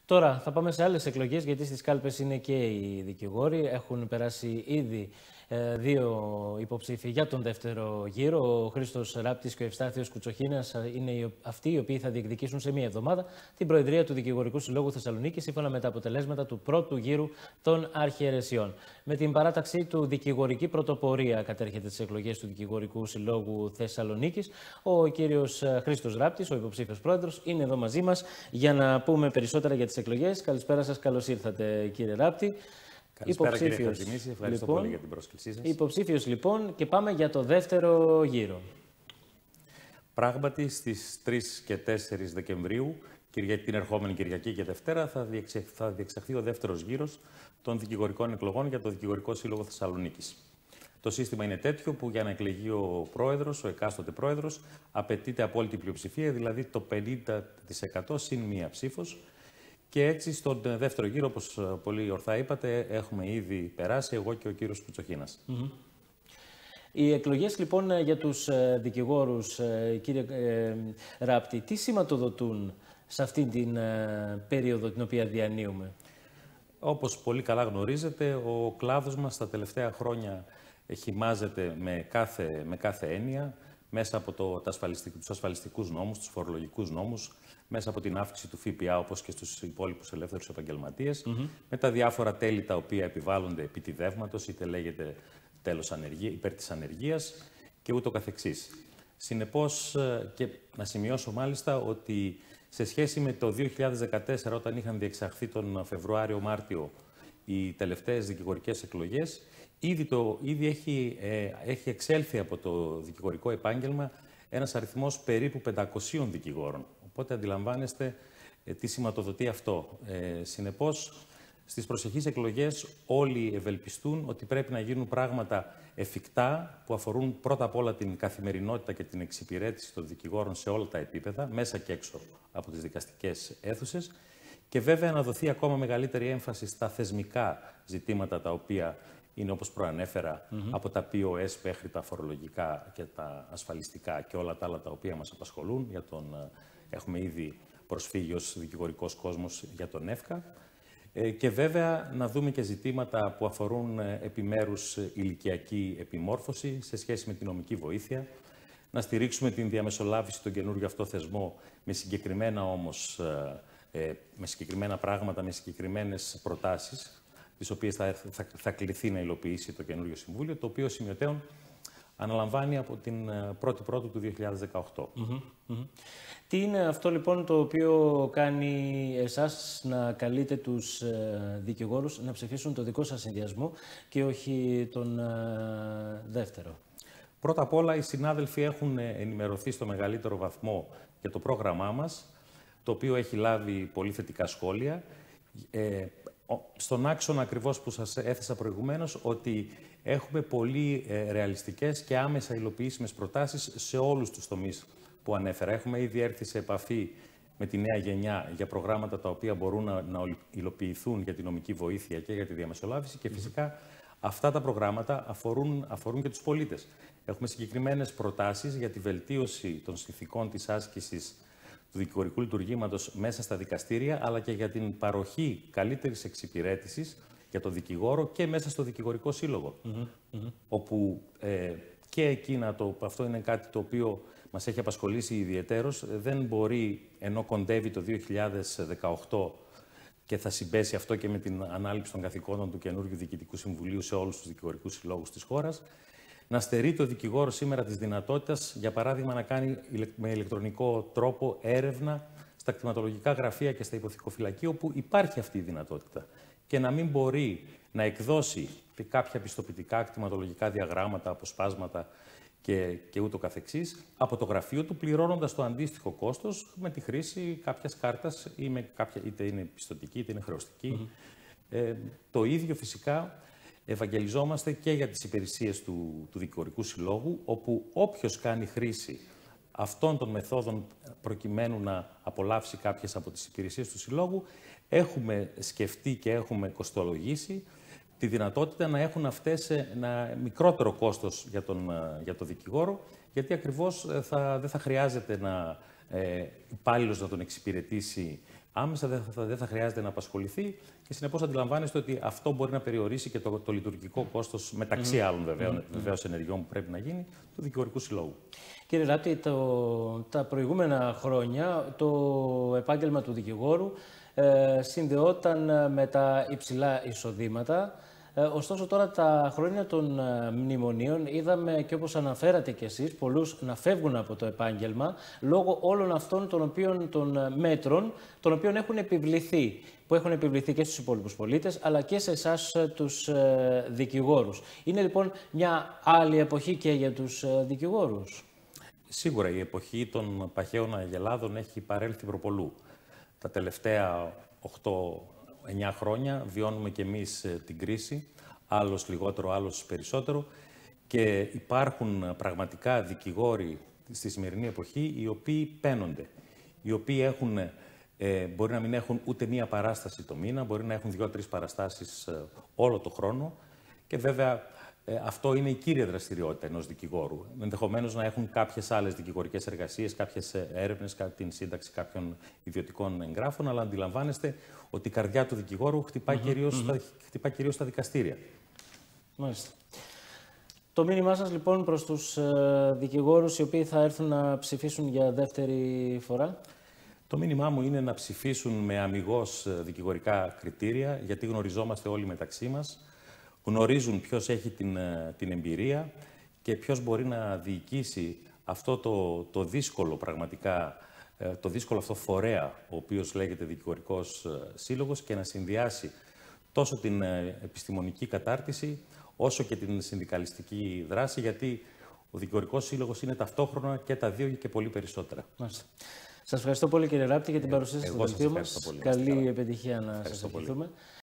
Τώρα θα πάμε σε άλλες εκλογές, γιατί στις κάλπες είναι και οι δικηγόροι. Έχουν περάσει ήδη δύο υποψήφοι για τον δεύτερο γύρο. Ο Χρήστος Ράπτης και ο Ευστάθιος Κουτσοχίνας είναι αυτοί οι οποίοι θα διεκδικήσουν σε μία εβδομάδα την Προεδρία του Δικηγορικού Συλλόγου Θεσσαλονίκης, σύμφωνα με τα αποτελέσματα του πρώτου γύρου των αρχιερεσιών. Με την παράταξή του Δικηγορική Πρωτοπορία κατέρχεται τις εκλογές του Δικηγορικού Συλλόγου Θεσσαλονίκης. Ο κύριος Χρήστος Ράπτης, ο υποψήφιος πρόεδρος, είναι εδώ μαζί μας για να πούμε περισσότερα για τις εκλογές. Καλησπέρα σας, καλώς ήρθατε κύριε Ράπτη. Καλησπέρα κύριε Χατζημίση, ευχαριστώ πολύ για την πρόσκλησή σας. Υποψήφιος λοιπόν, και πάμε για το δεύτερο γύρο. Πράγματι στις 3 και 4 Δεκεμβρίου, την ερχόμενη Κυριακή και Δευτέρα, θα διεξαχθεί ο δεύτερος γύρος των δικηγορικών εκλογών για το Δικηγορικό Σύλλογο Θεσσαλονίκης. Το σύστημα είναι τέτοιο που για να εκλεγεί ο πρόεδρος, ο εκάστοτε πρόεδρος, απαιτείται απόλυτη πλειοψηφία, δηλαδή το 50% συν μία ψήφος. Και έτσι στον δεύτερο γύρο, όπως πολύ ορθά είπατε, έχουμε ήδη περάσει εγώ και ο κύριος Κουτσοχίνας. Οι εκλογές λοιπόν για τους δικηγόρους, κύριε Ράπτη, τι σηματοδοτούν σε αυτή την περίοδο την οποία διανύουμε? Όπως πολύ καλά γνωρίζετε, ο κλάδος μας τα τελευταία χρόνια χυμάζεται με κάθε έννοια, μέσα από τους ασφαλιστικούς νόμους, τους φορολογικούς νόμους, μέσα από την αύξηση του ΦΠΑ, όπως και στους υπόλοιπους ελεύθερους επαγγελματίες, με τα διάφορα τέλη τα οποία επιβάλλονται επί τηδεύματος, είτε λέγεται τέλος υπέρ της ανεργίας και ούτω καθεξής. Συνεπώς, και να σημειώσω μάλιστα ότι σε σχέση με το 2014, όταν είχαν διεξαχθεί τον Φεβρουάριο-Μάρτιο οι τελευταίες δικηγορικές εκλογές, ήδη έχει εξέλθει από το δικηγορικό επάγγελμα ένας αριθμός περίπου 500 δικηγόρων. Οπότε αντιλαμβάνεστε τι σηματοδοτεί αυτό. Συνεπώς, στις προσεχείς εκλογές όλοι ευελπιστούν ότι πρέπει να γίνουν πράγματα εφικτά που αφορούν πρώτα απ' όλα την καθημερινότητα και την εξυπηρέτηση των δικηγόρων σε όλα τα επίπεδα, μέσα και έξω από τις δικαστικές αίθουσες, και βέβαια να δοθεί ακόμα μεγαλύτερη έμφαση στα θεσμικά ζητήματα τα οποία είναι, όπως προανέφερα, από τα POS μέχρι τα φορολογικά και τα ασφαλιστικά και όλα τα άλλα τα οποία μας απασχολούν. Έχουμε ήδη προσφύγει ως δικηγορικός κόσμος για τον ΕΦΚΑ. Και βέβαια να δούμε και ζητήματα που αφορούν επιμέρους ηλικιακή επιμόρφωση σε σχέση με την νομική βοήθεια. Να στηρίξουμε την διαμεσολάβηση, τον καινούριο αυτό θεσμό, με συγκεκριμένα όμως, με συγκεκριμένα πράγματα, με συγκεκριμένες προτάσεις, τις οποίες θα κληθεί να υλοποιήσει το καινούριο Συμβούλιο, το οποίο σημειωτέων αναλαμβάνει από την 1η Πρώτου του 2018. Τι είναι αυτό λοιπόν το οποίο κάνει εσάς να καλείτε τους δικηγόρους να ψηφίσουν το δικό σας συνδυασμό και όχι τον δεύτερο? Πρώτα απ' όλα οι συνάδελφοι έχουν ενημερωθεί στο μεγαλύτερο βαθμό για το πρόγραμμά μας, το οποίο έχει λάβει πολύ θετικά σχόλια. Στον άξονα ακριβώς που σας έθεσα προηγουμένως, ότι έχουμε πολύ ρεαλιστικές και άμεσα υλοποιήσιμες προτάσεις σε όλους τους τομείς που ανέφερα. Έχουμε ήδη έρθει σε επαφή με τη νέα γενιά για προγράμματα τα οποία μπορούν να υλοποιηθούν για τη νομική βοήθεια και για τη διαμεσολάβηση, και φυσικά αυτά τα προγράμματα αφορούν και τους πολίτες. Έχουμε συγκεκριμένες προτάσεις για τη βελτίωση των συνθηκών της άσκησης του δικηγορικού λειτουργήματος μέσα στα δικαστήρια, αλλά και για την παροχή καλύτερης εξυπηρέτησης για τον δικηγόρο και μέσα στο δικηγορικό σύλλογο. Όπου και εκείνα, αυτό είναι κάτι το οποίο μας έχει απασχολήσει ιδιαιτέρως. Δεν μπορεί, ενώ κοντεύει το 2018 και θα συμπέσει αυτό και με την ανάληψη των καθηκόντων του καινούργιου Διοικητικού Συμβουλίου σε όλους τους δικηγορικούς συλλόγους της χώρας, να στερεί το δικηγόρο σήμερα της δυνατότητας, για παράδειγμα, να κάνει με ηλεκτρονικό τρόπο έρευνα στα κτηματολογικά γραφεία και στα υποθηκοφυλακή, όπου υπάρχει αυτή η δυνατότητα, και να μην μπορεί να εκδώσει κάποια πιστοποιητικά κτηματολογικά διαγράμματα, αποσπάσματα και ούτω καθεξής από το γραφείο του, πληρώνοντας το αντίστοιχο κόστος με τη χρήση κάποιας κάρτας ή είτε είναι πιστωτική είτε είναι χρεωστική. Το ίδιο φυσικά ευαγγελιζόμαστε και για τις υπηρεσίες του Δικηγορικού Συλλόγου, όπου όποιος κάνει χρήση αυτών των μεθόδων προκειμένου να απολαύσει κάποιες από τις υπηρεσίες του Συλλόγου, έχουμε σκεφτεί και έχουμε κοστολογήσει τη δυνατότητα να έχουν αυτές ένα μικρότερο κόστος για τον δικηγόρο, γιατί ακριβώς δεν θα χρειάζεται υπάλληλος να τον εξυπηρετήσει άμεσα, δεν θα χρειάζεται να απασχοληθεί και συνεπώς αντιλαμβάνεστε ότι αυτό μπορεί να περιορίσει και το λειτουργικό κόστος, μεταξύ άλλων βεβαίως ενεργειών που πρέπει να γίνει, του δικηγορικού συλλόγου. Κύριε Ράπτη, τα προηγούμενα χρόνια το επάγγελμα του δικηγόρου συνδεόταν με τα υψηλά εισοδήματα. Ωστόσο τώρα τα χρόνια των μνημονίων είδαμε και όπως αναφέρατε κι εσείς πολλούς να φεύγουν από το επάγγελμα λόγω όλων αυτών των μέτρων των οποίων που έχουν επιβληθεί και στους υπόλοιπους πολίτες αλλά και σε εσάς τους δικηγόρους. Είναι λοιπόν μια άλλη εποχή και για τους δικηγόρους? Σίγουρα η εποχή των παχαίων αγελάδων έχει παρέλθει προπολού. Τα τελευταία 8-9 χρόνια βιώνουμε και εμείς την κρίση, άλλος λιγότερο, άλλος περισσότερο, και υπάρχουν πραγματικά δικηγόροι στη σημερινή εποχή οι οποίοι παίνονται, οι οποίοι μπορεί να μην έχουν ούτε μία παράσταση το μήνα, μπορεί να έχουν 2-3 παραστάσεις όλο το χρόνο και βέβαια αυτό είναι η κύρια δραστηριότητα ενός δικηγόρου. Ενδεχομένως να έχουν κάποιες άλλες δικηγορικές εργασίες, κάποιες έρευνες, την σύνταξη κάποιων ιδιωτικών εγγράφων, αλλά αντιλαμβάνεστε ότι η καρδιά του δικηγόρου χτυπάει κυρίως στα δικαστήρια. Μάλιστα. Το μήνυμά σας λοιπόν προς τους δικηγόρους οι οποίοι θα έρθουν να ψηφίσουν για δεύτερη φορά? Το μήνυμά μου είναι να ψηφίσουν με αμιγώς δικηγορικά κριτήρια, γιατί γνωριζόμαστε όλοι μεταξύ μας. Γνωρίζουν ποιος έχει την εμπειρία και ποιος μπορεί να διοικήσει αυτό το δύσκολο πραγματικά, το δύσκολο αυτό φορέα, ο οποίος λέγεται Δικηγορικός Σύλλογος, και να συνδυάσει τόσο την επιστημονική κατάρτιση όσο και την συνδικαλιστική δράση, γιατί ο Δικηγορικός Σύλλογος είναι ταυτόχρονα και τα δύο και πολύ περισσότερα. Μάλιστα. Σας ευχαριστώ πολύ κύριε Ράπτη για την παρουσία σας στο δελτίο μας. Καλή επιτυχία να σας ευχηθούμε.